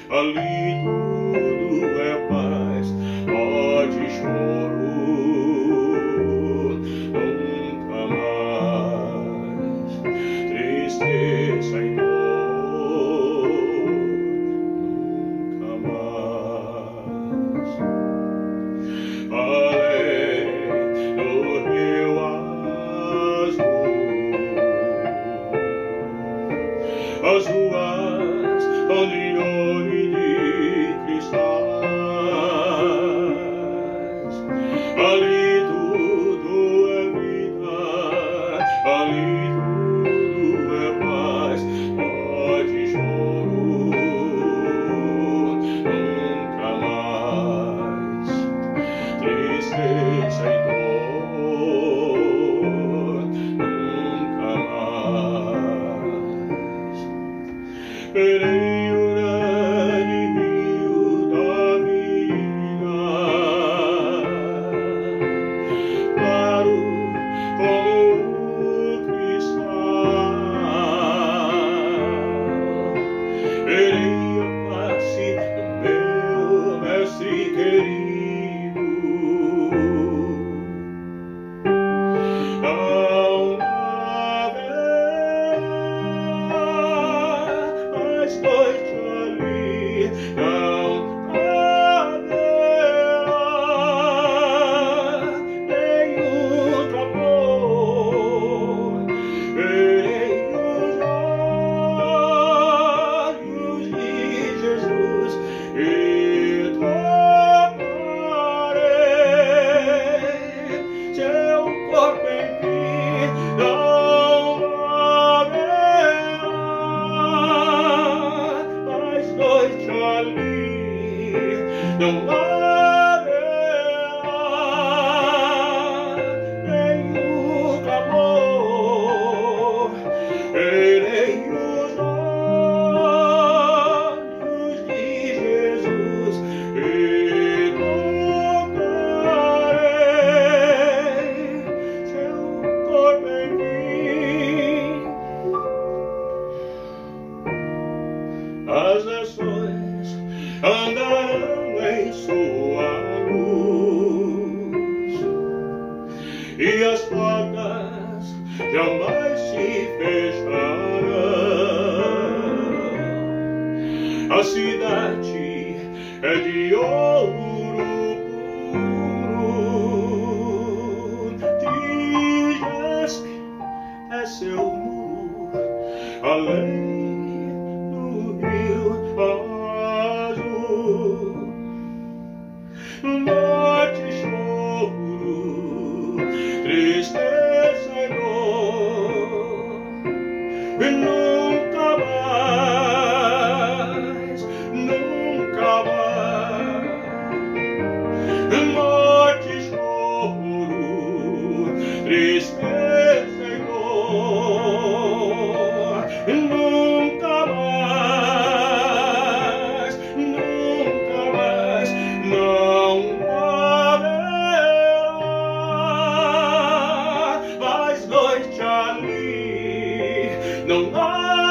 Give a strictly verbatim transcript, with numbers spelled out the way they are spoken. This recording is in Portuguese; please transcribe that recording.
ali tudo é paz, pode choro, nunca mais tristeza e dor, nunca mais. Além do rio azul, as ruas onde olhe de cristais, ali tudo é vida, ali tudo é paz, pode choro, nunca mais tristeza e dor, nunca mais. Verei o grande rio da vida, claro como o cristal. Verei a face do meu mestre querido. Não haverá mais noite ali, não haverá nenhum clamor. Verei os olhos de Jesus e tocarei seu corpo em mim. Não haverá mais noite ali, não haverá nenhum clamor. Verei os olhos de Jesus e tocarei seu corpo em mim. As nações andarão em sua luz e as portas jamais se fecharão. A cidade é de ouro puro, de jaspe é seu muro, além do rio azul. Morte, choro, tristeza e dor, nunca mais, nunca mais. Morte, choro, tristeza e dor, nunca mais, nunca mais. Não haverá mais noite ali, não haverá